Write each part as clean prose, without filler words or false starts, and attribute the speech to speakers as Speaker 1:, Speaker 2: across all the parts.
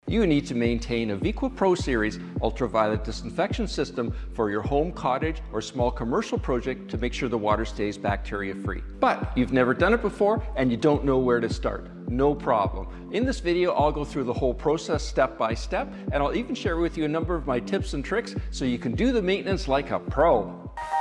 Speaker 1: You need to maintain a Vequa Pro Series ultraviolet disinfection system for your home, cottage, or small commercial project to make sure the water stays bacteria-free. But you've never done it before and you don't know where to start. No problem. In this video, I'll go through the whole process step by step, and I'll even share with you a number of my tips and tricks so you can do the maintenance like a pro.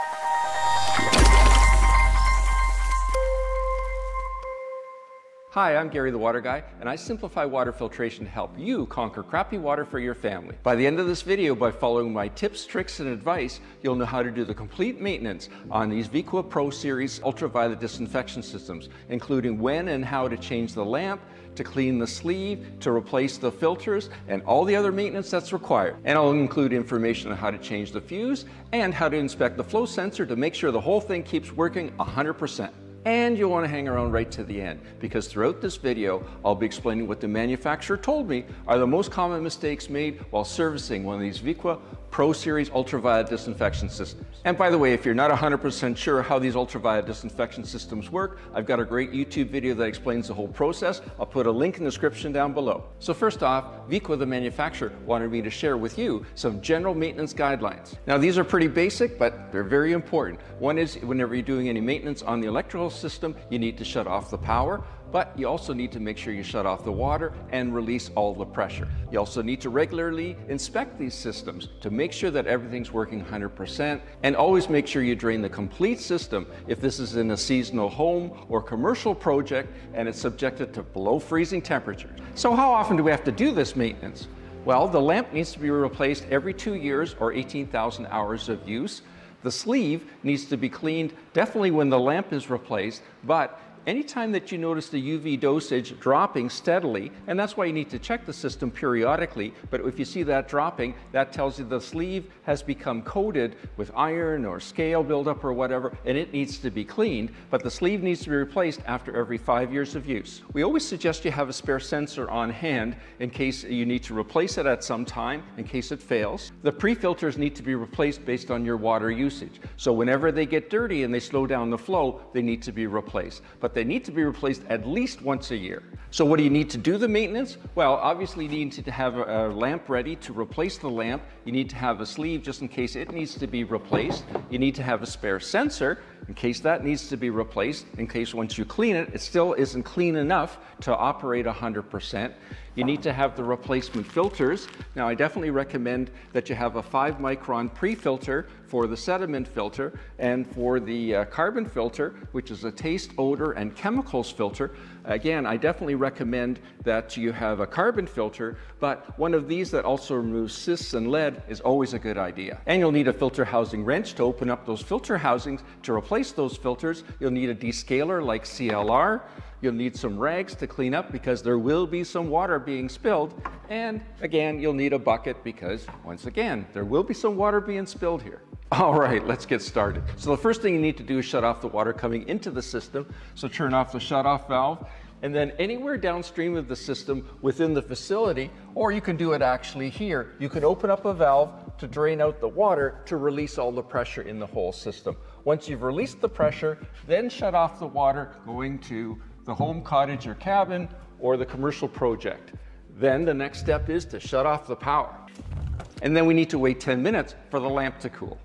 Speaker 1: Hi, I'm Gary the Water Guy, and I simplify water filtration to help you conquer crappy water for your family. By the end of this video, by following my tips, tricks, and advice, you'll know how to do the complete maintenance on these Vequa Pro Series ultraviolet disinfection systems, including when and how to change the lamp, to clean the sleeve, to replace the filters, and all the other maintenance that's required. And I'll include information on how to change the fuse and how to inspect the flow sensor to make sure the whole thing keeps working 100%. And you'll want to hang around right to the end, because throughout this video, I'll be explaining what the manufacturer told me are the most common mistakes made while servicing one of these Vequa Pro Series ultraviolet disinfection systems. And by the way, if you're not 100% sure how these ultraviolet disinfection systems work, I've got a great YouTube video that explains the whole process. I'll put a link in the description down below. So first off, Vequa, the manufacturer, wanted me to share with you some general maintenance guidelines. Now these are pretty basic, but they're very important. One is whenever you're doing any maintenance on the electrical system, you need to shut off the power, but you also need to make sure you shut off the water and release all the pressure. You also need to regularly inspect these systems to make sure that everything's working 100%, and always make sure you drain the complete system if this is in a seasonal home or commercial project and it's subjected to below freezing temperatures. So how often do we have to do this maintenance? Well, the lamp needs to be replaced every 2 years or 18,000 hours of use. The sleeve needs to be cleaned definitely when the lamp is replaced, but anytime that you notice the UV dosage dropping steadily, and that's why you need to check the system periodically, but if you see that dropping, that tells you the sleeve has become coated with iron or scale buildup or whatever, and it needs to be cleaned, but the sleeve needs to be replaced after every 5 years of use. We always suggest you have a spare sensor on hand in case you need to replace it at some time, in case it fails. The pre-filters need to be replaced based on your water usage. So whenever they get dirty and they slow down the flow, they need to be replaced. But they need to be replaced at least once a year. So what do you need to do the maintenance? Well, obviously you need to have a lamp ready to replace the lamp. You need to have a sleeve just in case it needs to be replaced. You need to have a spare sensor in case that needs to be replaced, in case once you clean it, it still isn't clean enough to operate 100%. You need to have the replacement filters. Now, I definitely recommend that you have a 5-micron pre-filter for the sediment filter, and for the carbon filter, which is a taste, odor, and chemicals filter. Again, I definitely recommend that you have a carbon filter, but one of these that also removes cysts and lead is always a good idea. And you'll need a filter housing wrench to open up those filter housings. To replace those filters, you'll need a descaler like CLR. You'll need some rags to clean up because there will be some water being spilled. And again, you'll need a bucket because, once again, there will be some water being spilled here. All right, let's get started. So the first thing you need to do is shut off the water coming into the system. So turn off the shut-off valve, and then anywhere downstream of the system within the facility, or you can do it actually here, you can open up a valve to drain out the water to release all the pressure in the whole system. Once you've released the pressure, then shut off the water going to the home, cottage, or cabin, or the commercial project. Then the next step is to shut off the power. And then we need to wait 10 minutes for the lamp to cool.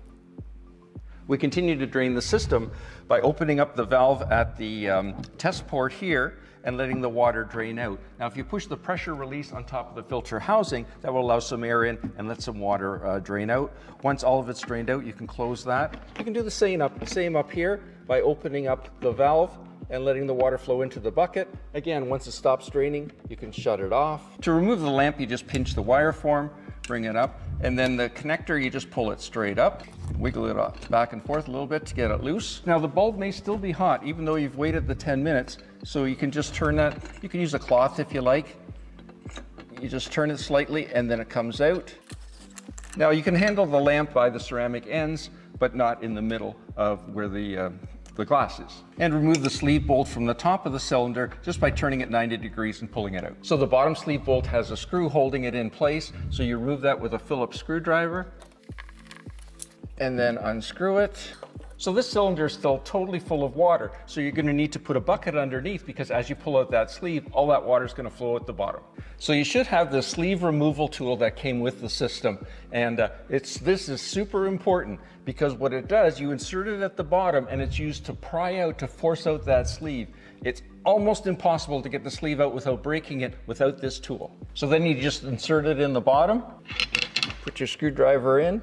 Speaker 1: We continue to drain the system by opening up the valve at the test port here and letting the water drain out. Now, if you push the pressure release on top of the filter housing, that will allow some air in and let some water drain out. Once all of it's drained out, you can close that. You can do the same up here by opening up the valve and letting the water flow into the bucket. Again, once it stops draining, you can shut it off. To remove the lamp, you just pinch the wire form, bring it up, and then the connector, you just pull it straight up, wiggle it up back and forth a little bit to get it loose. Now the bulb may still be hot even though you've waited the 10 minutes, so you can just turn that. You can use a cloth if you like. You just turn it slightly and then it comes out. Now you can handle the lamp by the ceramic ends, but not in the middle of where the glasses. And remove the sleeve bolt from the top of the cylinder just by turning it 90 degrees and pulling it out. So the bottom sleeve bolt has a screw holding it in place, so you remove that with a Phillips screwdriver and then unscrew it. So this cylinder is still totally full of water. So you're going to need to put a bucket underneath, because as you pull out that sleeve, all that water is going to flow at the bottom. So you should have the sleeve removal tool that came with the system. And this is super important, because what it does, you insert it at the bottom and it's used to pry out, to force out that sleeve. It's almost impossible to get the sleeve out without breaking it without this tool. So then you just insert it in the bottom, put your screwdriver in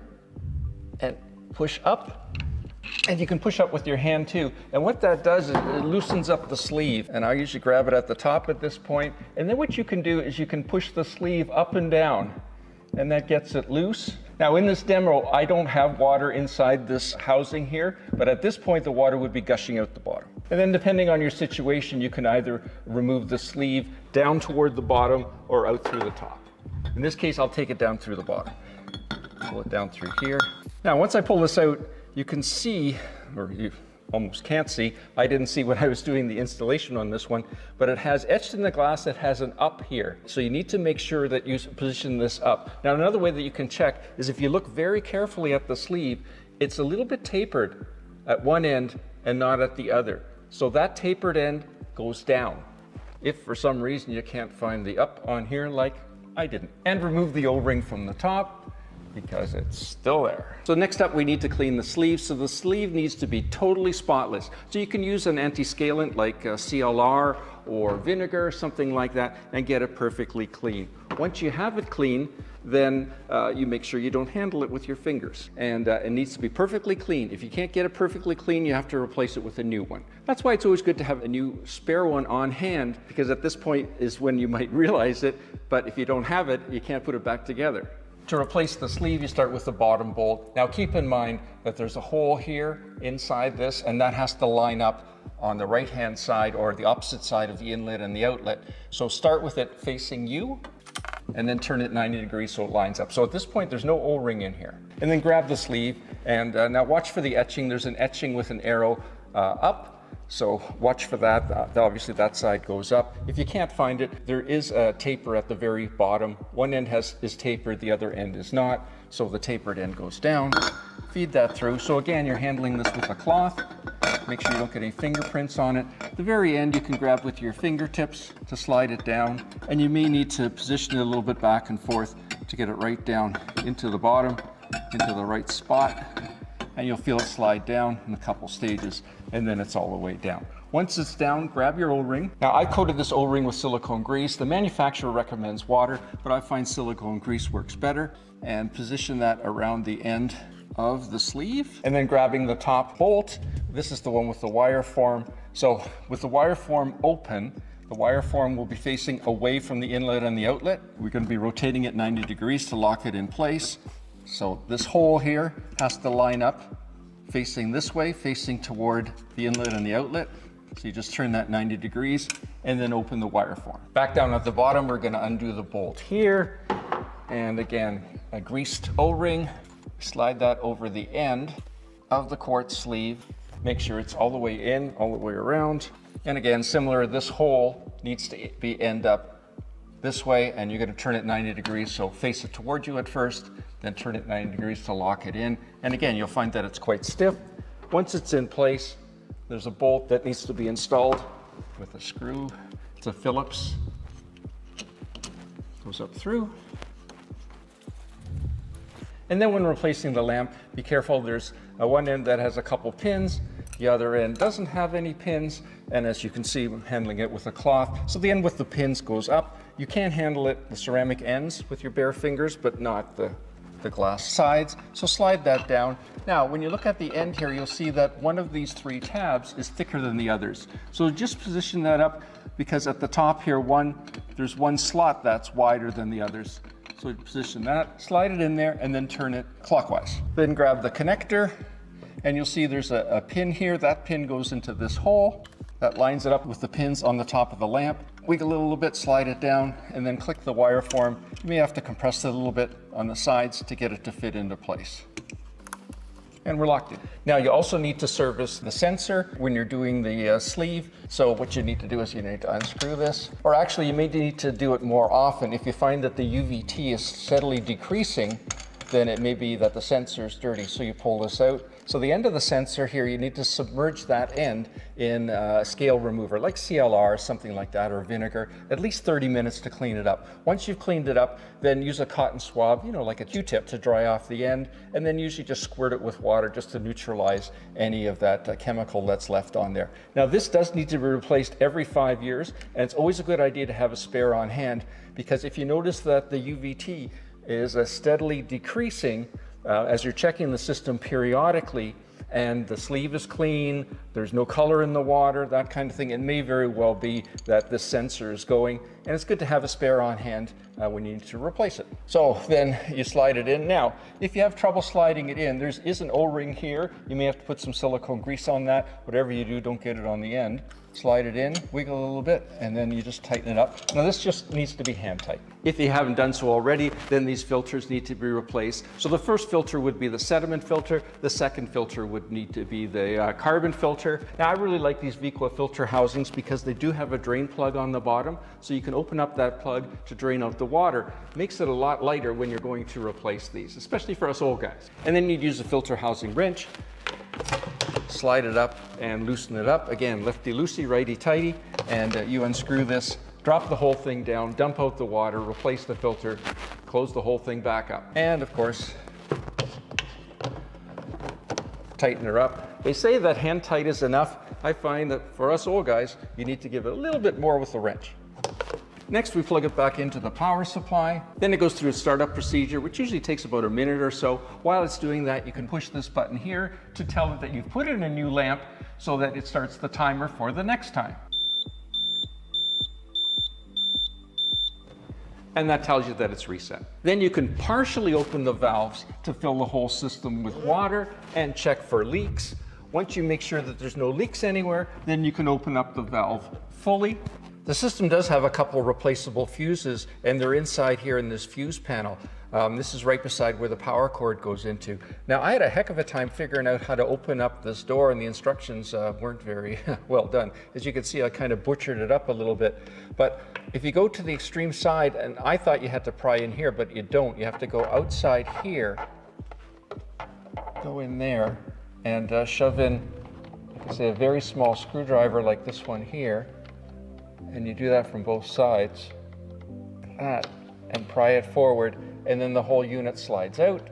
Speaker 1: and push up. And you can push up with your hand too. And what that does is it loosens up the sleeve. And I usually grab it at the top at this point. And then what you can do is you can push the sleeve up and down, and that gets it loose. Now in this demo, I don't have water inside this housing here, but at this point the water would be gushing out the bottom. And then depending on your situation, you can either remove the sleeve down toward the bottom or out through the top. In this case, I'll take it down through the bottom. Pull it down through here. Now once I pull this out, you can see, or you almost can't see, I didn't see when I was doing the installation on this one, but it has etched in the glass, it has an up here. So you need to make sure that you position this up. Now another way that you can check is if you look very carefully at the sleeve, it's a little bit tapered at one end and not at the other. So that tapered end goes down. If for some reason you can't find the up on here like I didn't. And remove the O-ring from the top, because it's still there. So next up, we need to clean the sleeve. So the sleeve needs to be totally spotless. So you can use an anti-scalant like CLR or vinegar, something like that, and get it perfectly clean. Once you have it clean, then you make sure you don't handle it with your fingers. And it needs to be perfectly clean. If you can't get it perfectly clean, you have to replace it with a new one. That's why it's always good to have a new spare one on hand, because at this point is when you might realize it, but if you don't have it, you can't put it back together. To replace the sleeve, you start with the bottom bolt. Now keep in mind that there's a hole here inside this, and that has to line up on the right-hand side or the opposite side of the inlet and the outlet. So start with it facing you, and then turn it 90 degrees so it lines up. So at this point, there's no O-ring in here. And then grab the sleeve, and now watch for the etching. There's an etching with an arrow up. So watch for that. Obviously that side goes up. If you can't find it, there is a taper at the very bottom. One end is tapered, the other end is not. So the tapered end goes down. Feed that through. So again, you're handling this with a cloth. Make sure you don't get any fingerprints on it. The very end you can grab with your fingertips to slide it down. And you may need to position it a little bit back and forth to get it right down into the bottom, into the right spot. And you'll feel it slide down in a couple stages, and then it's all the way down. Once it's down, grab your O-ring. Now I coated this O-ring with silicone grease. The manufacturer recommends water, but I find silicone grease works better. And position that around the end of the sleeve. And then grabbing the top bolt, this is the one with the wire form. So with the wire form open, the wire form will be facing away from the inlet and the outlet. We're going to be rotating it 90 degrees to lock it in place. So this hole here has to line up facing this way, facing toward the inlet and the outlet. So you just turn that 90 degrees and then open the wire form. Back down at the bottom, we're going to undo the bolt here. And again, a greased O-ring. Slide that over the end of the quartz sleeve. Make sure it's all the way in, all the way around. And again, similar, this hole needs to be end up this way, and you're going to turn it 90 degrees. So face it towards you at first, then turn it 90 degrees to lock it in. And again, you'll find that it's quite stiff. Once it's in place, there's a bolt that needs to be installed with a screw. It's a Phillips. Goes up through. And then when replacing the lamp, be careful. There's one end that has a couple pins. The other end doesn't have any pins. And as you can see, I'm handling it with a cloth. So the end with the pins goes up. You can handle it, the ceramic ends, with your bare fingers, but not the glass sides. So slide that down. Now, when you look at the end here, you'll see that one of these three tabs is thicker than the others. So just position that up, because at the top here, there's one slot that's wider than the others. So position that, slide it in there, and then turn it clockwise. Then grab the connector, and you'll see there's a pin here. That pin goes into this hole. That lines it up with the pins on the top of the lamp. Wiggle it a little bit, slide it down, and then click the wire form. You may have to compress it a little bit on the sides to get it to fit into place. And we're locked in. Now you also need to service the sensor when you're doing the sleeve. So what you need to do is you need to unscrew this, or actually you may need to do it more often. If you find that the UVT is steadily decreasing, then it may be that the sensor is dirty. So you pull this out. So the end of the sensor here, you need to submerge that end in a scale remover, like CLR, something like that, or vinegar, at least 30 minutes to clean it up. Once you've cleaned it up, then use a cotton swab, you know, like a Q-tip to dry off the end, and then usually just squirt it with water just to neutralize any of that chemical that's left on there. Now this does need to be replaced every 5 years, and it's always a good idea to have a spare on hand, because if you notice that the UVT is steadily decreasing as you're checking the system periodically, and the sleeve is clean, there's no color in the water, that kind of thing, it may very well be that this sensor is going, and it's good to have a spare on hand when you need to replace it. So then you slide it in. Now, if you have trouble sliding it in, there is an O-ring here. You may have to put some silicone grease on that. Whatever you do, don't get it on the end. Slide it in, wiggle a little bit, and then you just tighten it up. Now this just needs to be hand tight. If you haven't done so already, then these filters need to be replaced. So the first filter would be the sediment filter. The second filter would need to be the carbon filter. Now I really like these Vequa filter housings because they do have a drain plug on the bottom, so you can open up that plug to drain out the water. Makes it a lot lighter when you're going to replace these, especially for us old guys. And then you'd use a filter housing wrench, slide it up and loosen it up. Again, lefty-loosey, righty-tighty, and you unscrew this, drop the whole thing down, dump out the water, replace the filter, close the whole thing back up. And of course, tighten her up. They say that hand tight is enough. I find that for us old guys, you need to give it a little bit more with the wrench. Next, we plug it back into the power supply. Then it goes through a startup procedure, which usually takes about a minute or so. While it's doing that, you can push this button here to tell it that you've put in a new lamp so that it starts the timer for the next time. And that tells you that it's reset. Then you can partially open the valves to fill the whole system with water and check for leaks. Once you make sure that there's no leaks anywhere, then you can open up the valve fully. The system does have a couple replaceable fuses, and they're inside here in this fuse panel. This is right beside where the power cord goes into. Now, I had a heck of a time figuring out how to open up this door, and the instructions weren't very well done. As you can see, I kind of butchered it up a little bit. But if you go to the extreme side, and I thought you had to pry in here, but you don't. You have to go outside here, go in there, and shove in, like I say, a very small screwdriver like this one here. And you do that from both sides, like that, and pry it forward, and then the whole unit slides out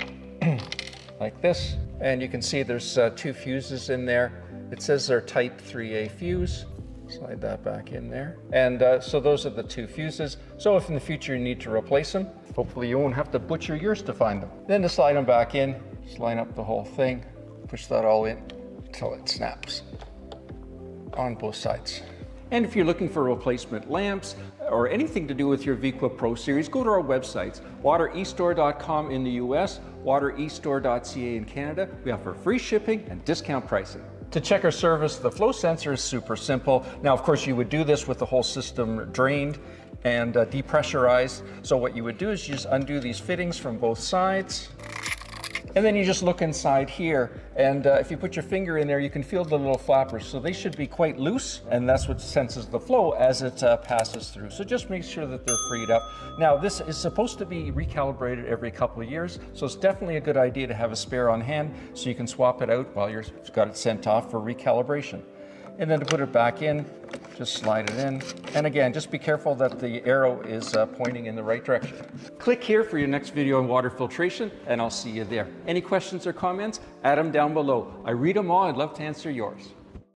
Speaker 1: like this. And you can see there's 2 fuses in there. It says they're type 3A fuse. Slide that back in there. And so those are the 2 fuses. So if in the future you need to replace them, hopefully you won't have to butcher yours to find them. Then to slide them back in, just line up the whole thing, push that all in until it snaps on both sides. And if you're looking for replacement lamps or anything to do with your Vequa Pro Series, go to our websites, waterestore.com in the US, waterestore.ca in Canada. We offer free shipping and discount pricing. To check our service, the flow sensor is super simple. Now, of course, you would do this with the whole system drained and depressurized. So what you would do is you just undo these fittings from both sides. And then you just look inside here, and if you put your finger in there, you can feel the little flappers. So they should be quite loose, and that's what senses the flow as it passes through. So just make sure that they're freed up. Now, this is supposed to be recalibrated every couple of years, so it's definitely a good idea to have a spare on hand so you can swap it out while you've got it sent off for recalibration. And then to put it back in, just slide it in. And again, just be careful that the arrow is pointing in the right direction. Click here for your next video on water filtration, and I'll see you there. Any questions or comments? Add them down below. I read them all. I'd love to answer yours.